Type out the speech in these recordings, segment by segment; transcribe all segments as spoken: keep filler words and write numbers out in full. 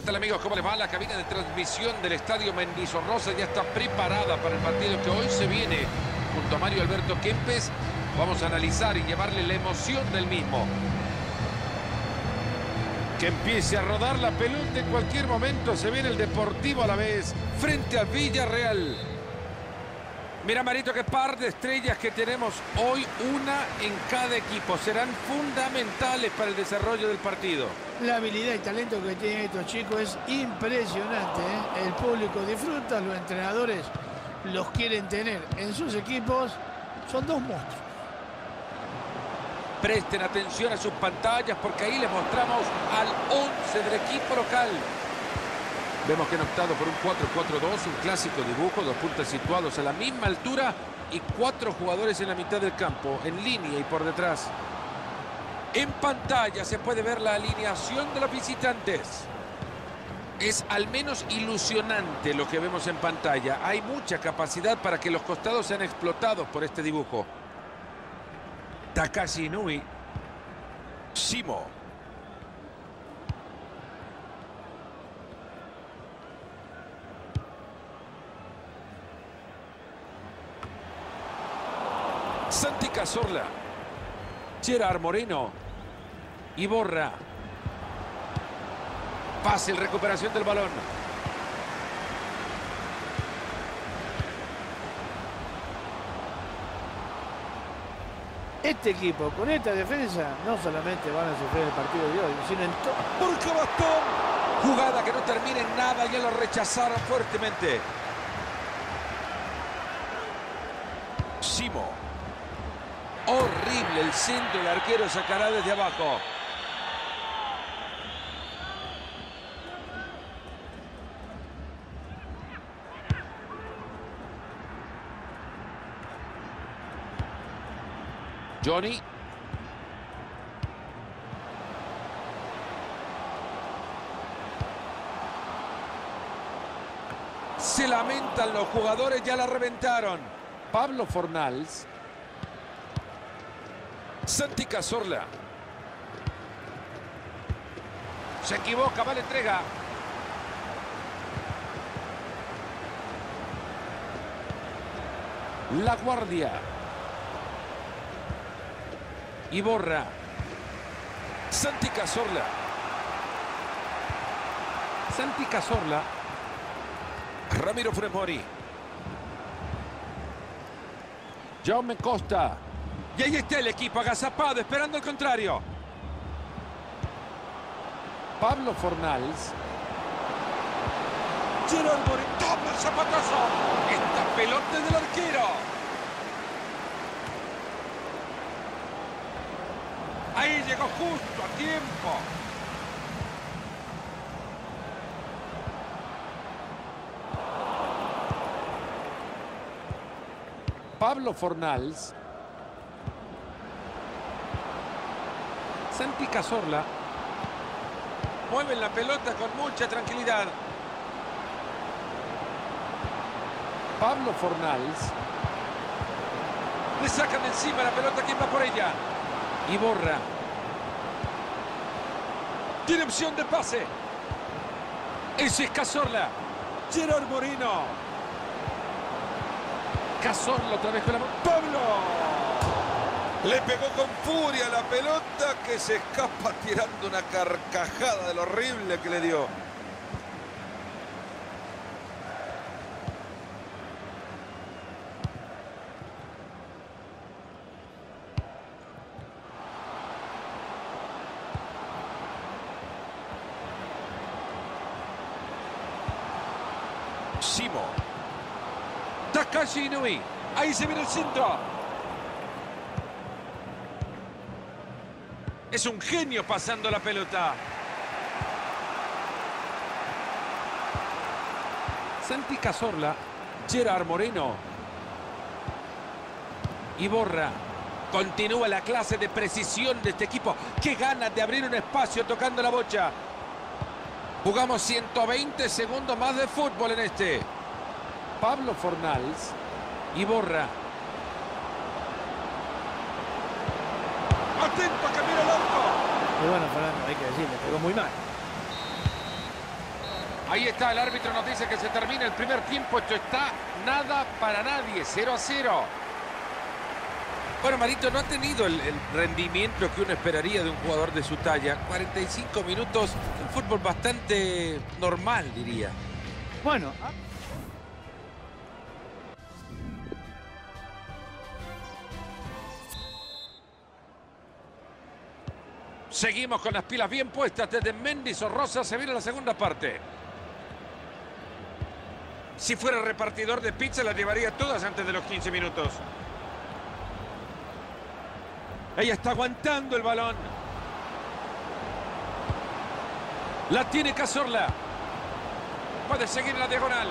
tal, amigos? ¿Cómo les va? La cabina de transmisión del Estadio Mendizorroza ya está preparada para el partido que hoy se viene. Junto a Mario Alberto Kempes vamos a analizar y llevarle la emoción del mismo. Que empiece a rodar la pelota en cualquier momento. Se viene el Deportivo Alavés frente a Villarreal. Mira, Marito, qué par de estrellas que tenemos hoy, una en cada equipo. Serán fundamentales para el desarrollo del partido. La habilidad y talento que tienen estos chicos es impresionante, ¿eh? El público disfruta, los entrenadores los quieren tener en sus equipos. Son dos monstruos. Presten atención a sus pantallas porque ahí les mostramos al once del equipo local. Vemos que han optado por un cuatro cuatro dos, un clásico dibujo, dos puntas situados a la misma altura y cuatro jugadores en la mitad del campo, en línea y por detrás. En pantalla se puede ver la alineación de los visitantes. Es al menos ilusionante lo que vemos en pantalla. Hay mucha capacidad para que los costados sean explotados por este dibujo. Takashi Inui. Shimo. Santi Cazorla. Gerard Moreno. Iborra. Fácil recuperación del balón. Este equipo, con esta defensa, no solamente van a sufrir el partido de hoy, sino en todo. ¡Porque bastón! Jugada que no termina en nada, ya lo rechazaron fuertemente. Shimo. Horrible el centro, el arquero sacará desde abajo. Johnny. Se lamentan los jugadores, ya la reventaron. Pablo Fornals. Santi Cazorla. Se equivoca, va la entrega. La Guardia. Iborra. Santi Cazorla. Santi Cazorla. Ramiro Fremori. Jaume Costa. Y ahí está el equipo agazapado, esperando el contrario. Pablo Fornals. Gerard Moreno. ¡Toma el zapatazo! Esta pelota es del arquero. Ahí llegó justo a tiempo. Pablo Fornals. Santi Cazorla. Mueven la pelota con mucha tranquilidad. Pablo Fornals. Le sacan de encima la pelota. ¿Quién va por ella? Iborra. Tiene opción de pase. Ese es Cazorla. Gerard Moreno. Cazorla otra vez con la mano. ¡Pablo! Le pegó con furia la pelota que se escapa tirando una carcajada de lo horrible que le dio. Shimo. Takashi Inui. Ahí se viene el centro. Es un genio pasando la pelota. Santi Cazorla. Gerard Moreno. Iborra. Continúa la clase de precisión de este equipo. Qué ganas de abrir un espacio tocando la bocha. Jugamos ciento veinte segundos más de fútbol en este. Pablo Fornals. Iborra. Atento, que mira el auto. Y bueno, Fernando, hay que decirle, pegó muy mal. Ahí está, el árbitro nos dice que se termina el primer tiempo. Esto está nada para nadie, cero a cero. Bueno, Marito, no ha tenido el, el rendimiento que uno esperaría de un jugador de su talla. cuarenta y cinco minutos, un fútbol bastante normal, diría. Bueno. Seguimos con las pilas bien puestas desde Mendy Sorrosa. Se viene la segunda parte. Si fuera repartidor de pizza, las llevaría todas antes de los quince minutos. Ella está aguantando el balón. La tiene Cazorla. Puede seguir en la diagonal.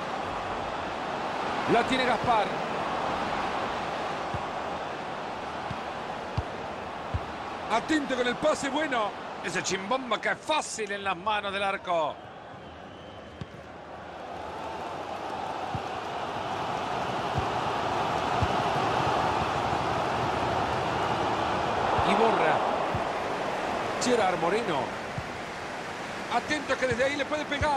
La tiene Gaspar. Atento con el pase bueno. Ese chimbomba que es fácil en las manos del arco. Y borra. Gerard Moreno. Atento que desde ahí le puede pegar.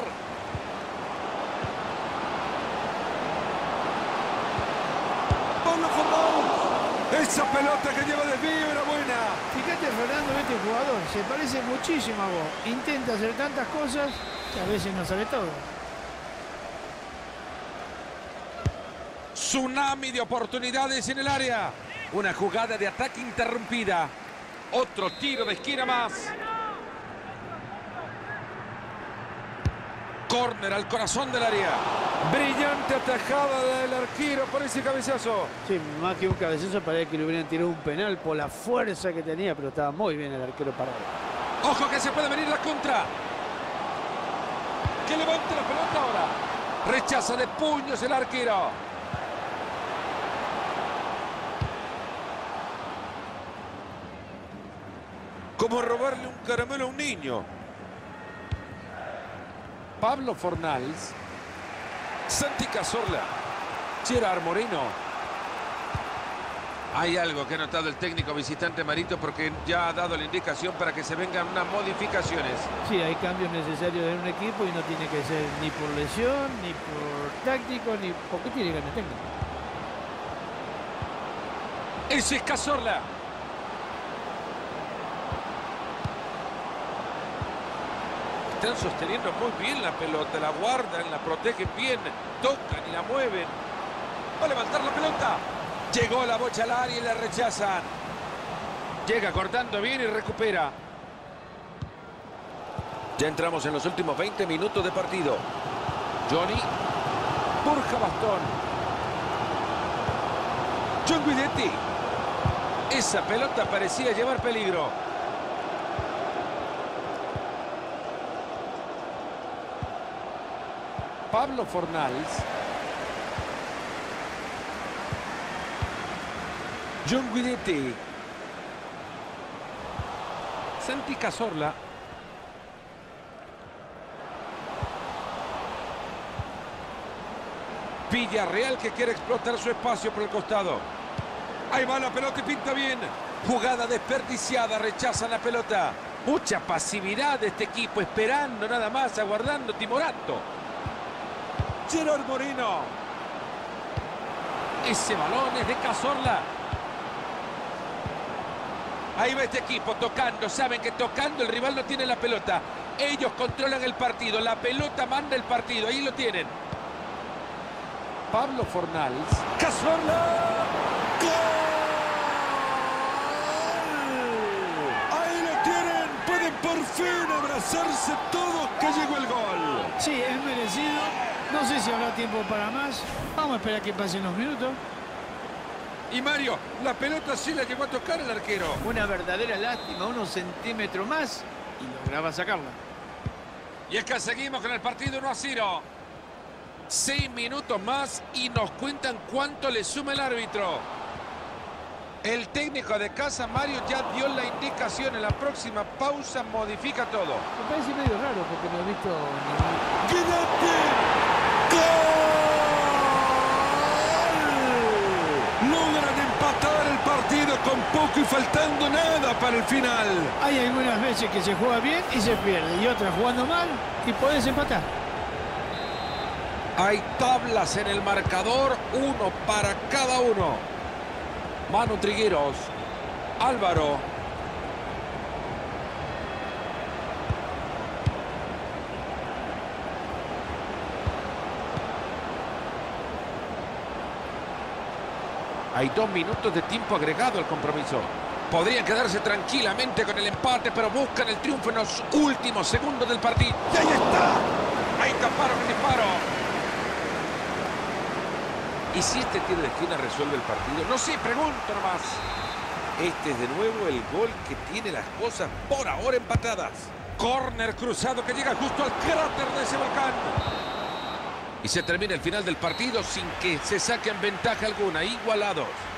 Pablo Fornals. Esa pelota que lleva desvío era buena. Fíjate, Fernando, este jugador se parece muchísimo a vos. Intenta hacer tantas cosas que a veces no sale todo. Tsunami de oportunidades en el área. Una jugada de ataque interrumpida. Otro tiro de esquina más. Córner al corazón del área. Brillante atajada del arquero por ese cabezazo. Sí, más que un cabezazo, parece que le hubieran tirado un penal por la fuerza que tenía, pero estaba muy bien el arquero parado. Ojo que se puede venir la contra. Que levante la pelota ahora. Rechaza de puños el arquero. Como robarle un caramelo a un niño. Pablo Fornals. Santi Cazorla. Gerard Moreno. Hay algo que ha notado el técnico visitante, Marito, porque ya ha dado la indicación para que se vengan unas modificaciones. Sí, hay cambios necesarios en un equipo y no tiene que ser ni por lesión, ni por táctico, ni porque tiene ganas técnico. Ese es Cazorla. Están sosteniendo muy bien la pelota, la guardan, la protegen bien, tocan y la mueven. Va a levantar la pelota. Llegó la bocha al área y la rechazan. Llega cortando bien y recupera. Ya entramos en los últimos veinte minutos de partido. Johnny. Borja Bastón. John Guidetti. Esa pelota parecía llevar peligro. Pablo Fornals. John Guidetti. Santi Cazorla. Villarreal que quiere explotar su espacio por el costado. Ahí va la pelota y pinta bien. Jugada desperdiciada, rechazan la pelota. Mucha pasividad de este equipo, esperando nada más, aguardando, timorato. Gerard Moreno. Ese balón es de Cazorla. Ahí va este equipo tocando. Saben que tocando el rival no tiene la pelota. Ellos controlan el partido. La pelota manda el partido. Ahí lo tienen. Pablo Fornals. Cazorla. ¡Gol! Ahí lo tienen. Pueden por fin abrazarse todos que llegó el gol. Sí, es merecido. No sé si habrá tiempo para más. Vamos a esperar que pasen los minutos. Y Mario, la pelota sí la llegó a tocar el arquero. Una verdadera lástima, unos centímetros más y lograba sacarla. Y es que seguimos con el partido uno a cero. Seis minutos más y nos cuentan cuánto le suma el árbitro. El técnico de casa, Mario, ya dio la indicación. En la próxima pausa modifica todo. Me parece medio raro porque no he visto ningún... ¡Guidetti! ¡Gol! Logran empatar el partido con poco y faltando nada para el final. Hay algunas veces que se juega bien y se pierde, y otras jugando mal y podés empatar. Hay tablas en el marcador, uno para cada uno. Manu Trigueros. Álvaro. Hay dos minutos de tiempo agregado al compromiso. Podrían quedarse tranquilamente con el empate, pero buscan el triunfo en los últimos segundos del partido. ¡Y ahí está! Ahí taparon el disparo. ¿Y si este tiro de esquina resuelve el partido? No sé, pregunto nomás. Este es de nuevo el gol que tiene las cosas por ahora empatadas. Córner cruzado que llega justo al cráter de ese volcán. Y se termina el final del partido sin que se saquen ventaja alguna, igualados.